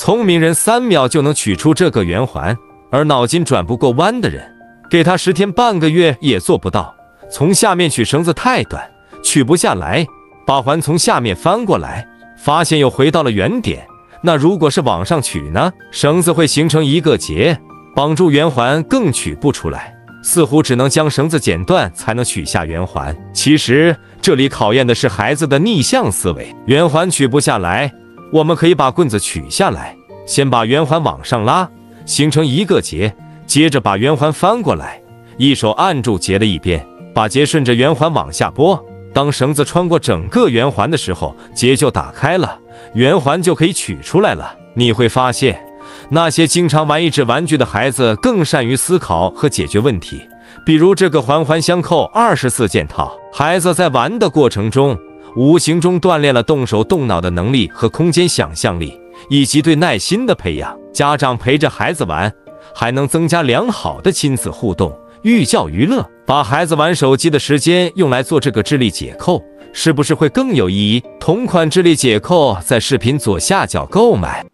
聪明人3秒就能取出这个圆环，而脑筋转不过弯的人，给他10天半个月也做不到。从下面取绳子太短，取不下来，把环从下面翻过来，发现又回到了原点。那如果是往上取呢？绳子会形成一个结，绑住圆环更取不出来，似乎只能将绳子剪断才能取下圆环。其实这里考验的是孩子的逆向思维。圆环取不下来，我们可以把棍子取下来，先把圆环往上拉，形成一个结，接着把圆环翻过来，一手按住结的一边，把结顺着圆环往下拨。当绳子穿过整个圆环的时候，结就打开了，圆环就可以取出来了。你会发现，那些经常玩益智玩具的孩子更善于思考和解决问题。比如这个环环相扣24件套，孩子在玩的过程中，无形中锻炼了动手动脑的能力和空间想象力，以及对耐心的培养。家长陪着孩子玩，还能增加良好的亲子互动，寓教于乐。把孩子玩手机的时间用来做这个智力解扣，是不是会更有意义？同款智力解扣在视频左下角购买。